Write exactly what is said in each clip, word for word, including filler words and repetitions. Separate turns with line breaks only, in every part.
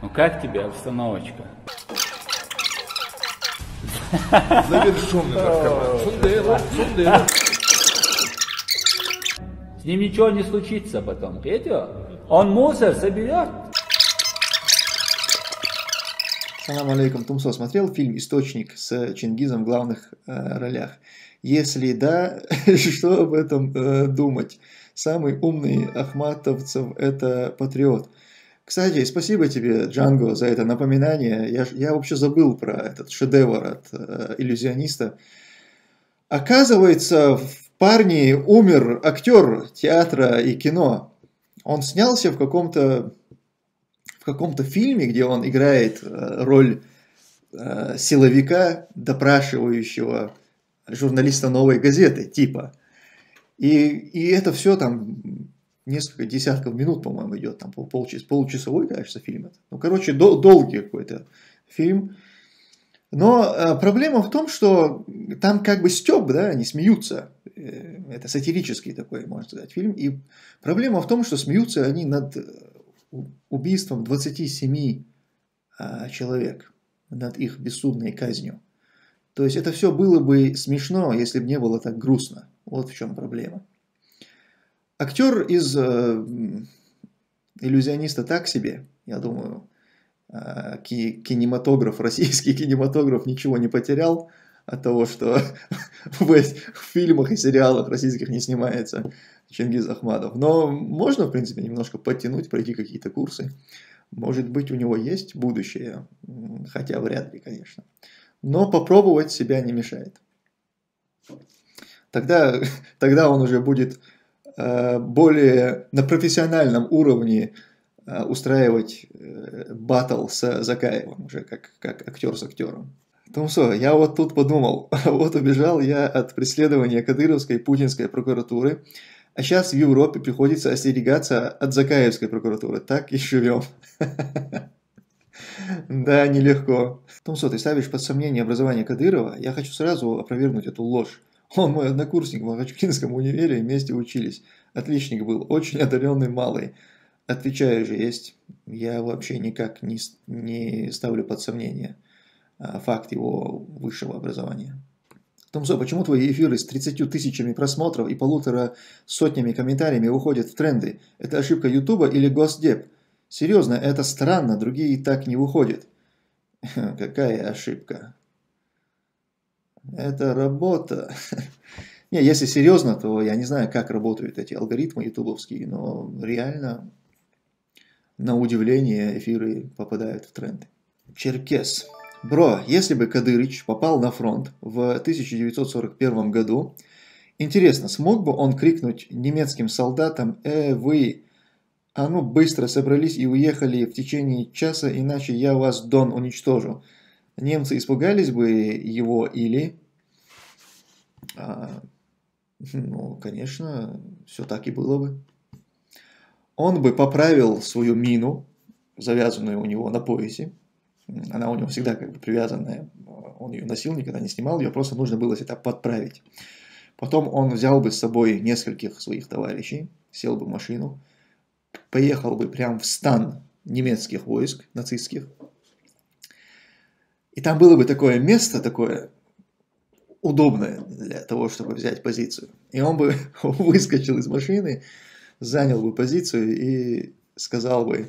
Ну как тебе обстановочка?
Завершенный наркоман. Фундейло, фундейло.
С ним ничего не случится потом, Петя. Он мусор соберет.
Салам алейкум, Тумсо смотрел фильм «Источник» с Чингизом в главных э, ролях? Если да, что об этом э, думать? Самый умный ахматовцев – это патриот. Кстати, спасибо тебе, Джанго, за это напоминание. Я, я вообще забыл про этот шедевр от э, иллюзиониста. Оказывается, в парне умер актер театра и кино. Он снялся в каком-то в каком-то фильме, где он играет э, роль э, силовика, допрашивающего журналиста «Новой газеты», типа. И, и это все там несколько десятков минут, по-моему, идет, там полчас, получасовой, кажется, фильм. Ну, короче, дол- долгий какой-то фильм. Но э, проблема в том, что там как бы стёб, да, они смеются. Э, это сатирический такой, можно сказать, фильм. И проблема в том, что смеются они над убийством двадцати семи э, человек, над их бессудной казнью. То есть это все было бы смешно, если бы не было так грустно. Вот в чем проблема. Актер из э, иллюзиониста так себе, я думаю, э, кинематограф, российский кинематограф ничего не потерял от того, что в фильмах и сериалах российских не снимается Чингиз Ахматов. Но можно, в принципе, немножко подтянуть, пройти какие-то курсы. Может быть, у него есть будущее, хотя вряд ли, конечно. Но попробовать себя не мешает. Тогда, тогда он уже будет э, более на профессиональном уровне э, устраивать э, баттл с Закаевым, уже как, как актер с актером. Тумсо, я вот тут подумал, вот убежал я от преследования кадыровской путинской прокуратуры, а сейчас в Европе приходится остерегаться от Закаевской прокуратуры. Так и живем. Да, нелегко. Тумсо, ты ставишь под сомнение образование Кадырова. Я хочу сразу опровергнуть эту ложь. Он мой однокурсник в Махачкалинском универе, вместе учились. Отличник был, очень одаренный малый. Отвечаю же, есть. Я вообще никак не, не ставлю под сомнение факт его высшего образования. Тумсо, почему твои эфиры с тридцатью тысячами просмотров и полутора сотнями комментариями уходят в тренды? Это ошибка Ютуба или Госдеп? Серьезно, это странно, другие и так не выходят. Какая ошибка? Это работа. Не, если серьезно, то я не знаю, как работают эти алгоритмы ютубовские, но реально, на удивление, эфиры попадают в тренды. Черкес. Бро, если бы Кадырыч попал на фронт в тысяча девятьсот сорок первом году, интересно, смог бы он крикнуть немецким солдатам: «Э, вы, а ну быстро собрались и уехали в течение часа, иначе я вас, Дон, уничтожу». Немцы испугались бы его или... А, ну, конечно, все так и было бы. Он бы поправил свою мину, завязанную у него на поясе. Она у него всегда как бы привязанная. Он ее носил, никогда не снимал ее, просто нужно было это подправить. Потом он взял бы с собой нескольких своих товарищей, сел бы в машину, поехал бы прямо в стан немецких войск, нацистских. И там было бы такое место, такое удобное для того, чтобы взять позицию. И он бы выскочил из машины, занял бы позицию и сказал бы: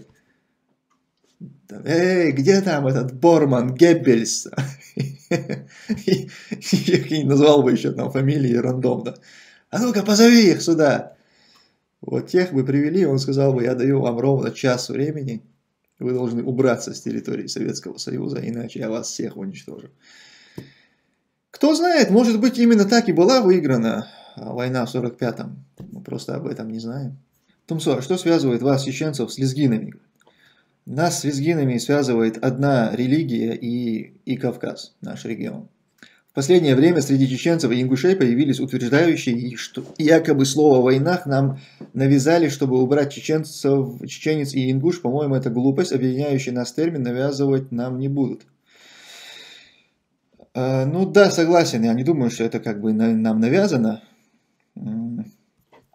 «Эй, где там этот Борман, Геббельс?» И назвал бы еще там фамилии рандомно. «А ну-ка, позови их сюда!» Вот тех бы привели, он сказал бы: «Я даю вам ровно час времени, вы должны убраться с территории Советского Союза, иначе я вас всех уничтожу». Кто знает, может быть, именно так и была выиграна война в сорок пятом. Мы просто об этом не знаем. Тумсо, а что связывает вас, чеченцев, с лезгинами? Нас с лезгинами связывает одна религия и, и Кавказ, наш регион. В последнее время среди чеченцев и ингушей появились утверждающие, что якобы слово «войнах» нам навязали, чтобы убрать чеченцев, чеченец и ингуш. По-моему, это глупость, объединяющий нас термин навязывать нам не будут. А, ну да, согласен, я не думаю, что это как бы нам навязано.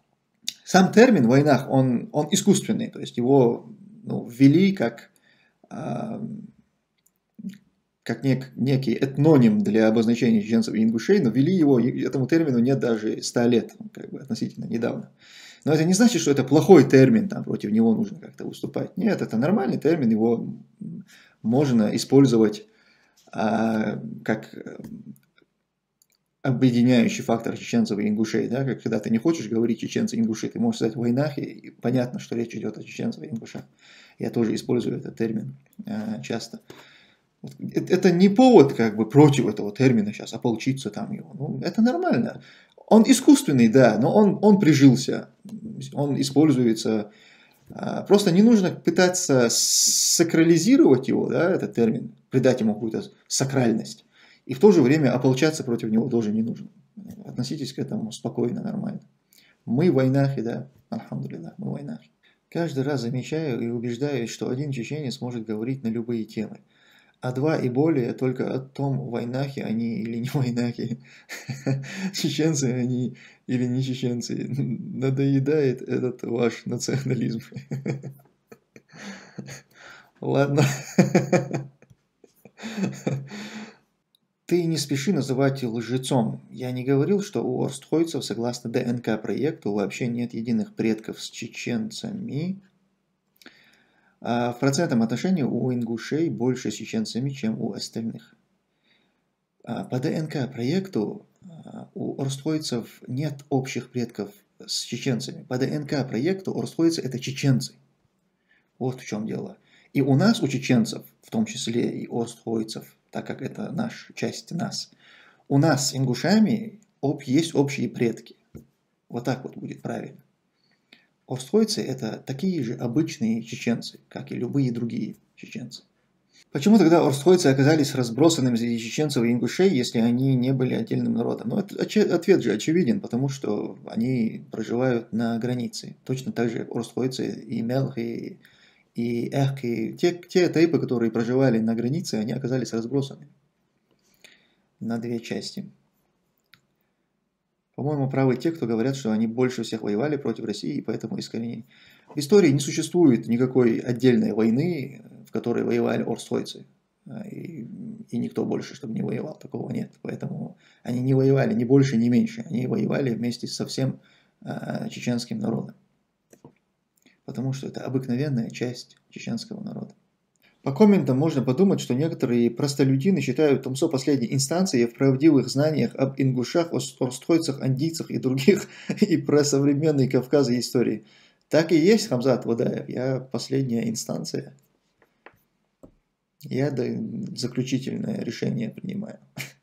Сам термин «войнах», он, он искусственный, то есть его ну, ввели как как нек, некий этноним для обозначения чеченцев и ингушей, но ввели его, этому термину нет даже ста лет, как бы относительно недавно. Но это не значит, что это плохой термин, там, против него нужно как-то выступать. Нет, это нормальный термин, его можно использовать а, как объединяющий фактор чеченцев и ингушей. Да? Как, когда ты не хочешь говорить чеченцы и ингуши, ты можешь сказать войнах, и понятно, что речь идет о чеченцах и ингушах. Я тоже использую этот термин а, часто. Это не повод как бы против этого термина сейчас ополчиться там его. Ну, это нормально. Он искусственный, да, но он, он прижился. Он используется. Просто не нужно пытаться сакрализировать его, да, этот термин, придать ему какую-то сакральность. И в то же время ополчаться против него тоже не нужно. Относитесь к этому спокойно, нормально. Мы в войнах, да, альхамдулилlah, мы в войнах. Каждый раз замечаю и убеждаюсь, что один чеченец может говорить на любые темы. А два и более только о том, войнахи они или не войнахи, чеченцы они или не чеченцы. Надоедает этот ваш национализм. Ладно. Ты не спеши называть лжецом. Я не говорил, что у орстхойцев, согласно ДНК-проекту, вообще нет единых предков с чеченцами. А в процентном отношении у ингушей больше с чеченцами, чем у остальных. По ДНК-проекту у орстхойцев нет общих предков с чеченцами. По ДНК-проекту орстхойцы – это чеченцы. Вот в чем дело. И у нас, у чеченцев, в том числе и орстхойцев, так как это наша часть нас, у нас с ингушами есть общие предки. Вот так вот будет правильно. Орстхойцы – это такие же обычные чеченцы, как и любые другие чеченцы. Почему тогда орстхойцы оказались разбросанными среди чеченцев и ингушей, если они не были отдельным народом? Ну, ответ же очевиден, потому что они проживают на границе. Точно так же орстхойцы и мелхи, и эхки, те, те тайпы, которые проживали на границе, они оказались разбросаны на две части. По-моему, правы те, кто говорят, что они больше всех воевали против России, и поэтому искоренили. В истории не существует никакой отдельной войны, в которой воевали орстхойцы. И, и никто больше, чтобы не воевал. Такого нет. Поэтому они не воевали ни больше, ни меньше. Они воевали вместе со всем а, чеченским народом. Потому что это обыкновенная часть чеченского народа. По комментам можно подумать, что некоторые простолюдины считают Томсо последней инстанцией в правдивых знаниях об ингушах, орстхойцах, андийцах и других, и про современный Кавказ и истории. Так и есть, Хамзат Вадаев. Я последняя инстанция. Я заключительное решение принимаю.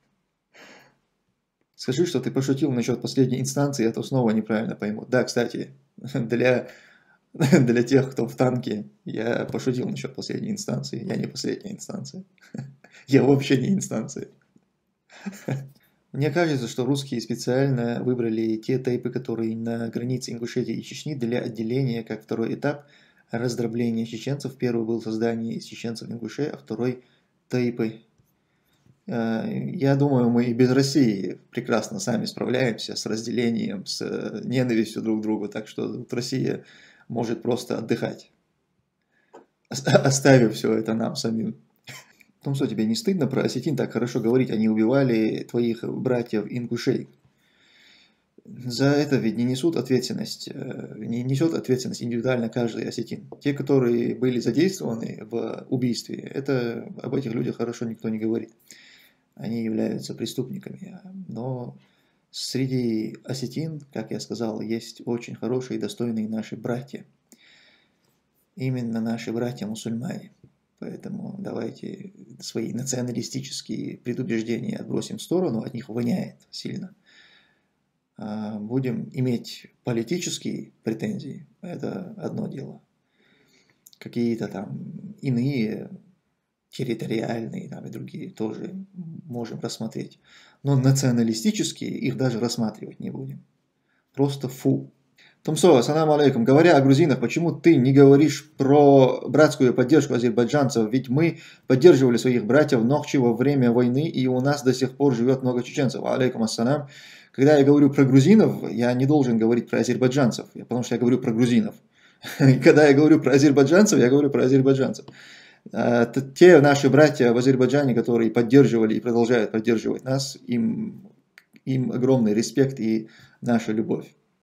Скажи, что ты пошутил насчет последней инстанции, а то снова неправильно поймут. Да, кстати, для... Для тех, кто в танке, я пошутил насчет последней инстанции. Я не последняя инстанция. Я вообще не инстанция. Мне кажется, что русские специально выбрали те тайпы, которые на границе Ингушетии и Чечни для отделения, как второй этап раздробления чеченцев. Первый был создание из чеченцев ингушей, а второй тайпы. Я думаю, мы и без России прекрасно сами справляемся с разделением, с ненавистью друг к другу. Так что тут Россия может просто отдыхать, оставив все это нам самим. Томсо, тебе не стыдно про осетин так хорошо говорить? Они убивали твоих братьев-ингушей. За это ведь не несут ответственность, не несет ответственность индивидуально каждый осетин. Те, которые были задействованы в убийстве, это об этих людях хорошо никто не говорит. Они являются преступниками. Но среди осетин, как я сказал, есть очень хорошие и достойные наши братья. Именно наши братья-мусульмане. Поэтому давайте свои националистические предубеждения отбросим в сторону, от них воняет сильно. Будем иметь политические претензии, это одно дело. Какие-то там иные, территориальные там, и другие тоже можем рассмотреть. Но националистические их даже рассматривать не будем. Просто фу. Томсо, ассаламу алейкум. Говоря о грузинах, почему ты не говоришь про братскую поддержку азербайджанцев? Ведь мы поддерживали своих братьев в Нохчи во время войны, и у нас до сих пор живет много чеченцев. Алейкум ассалам. Когда я говорю про грузинов, я не должен говорить про азербайджанцев, потому что я говорю про грузинов. Когда я говорю про азербайджанцев, я говорю про азербайджанцев. э, те наши братья в Азербайджане, которые поддерживали и продолжают поддерживать нас, им, им огромный респект и наша любовь.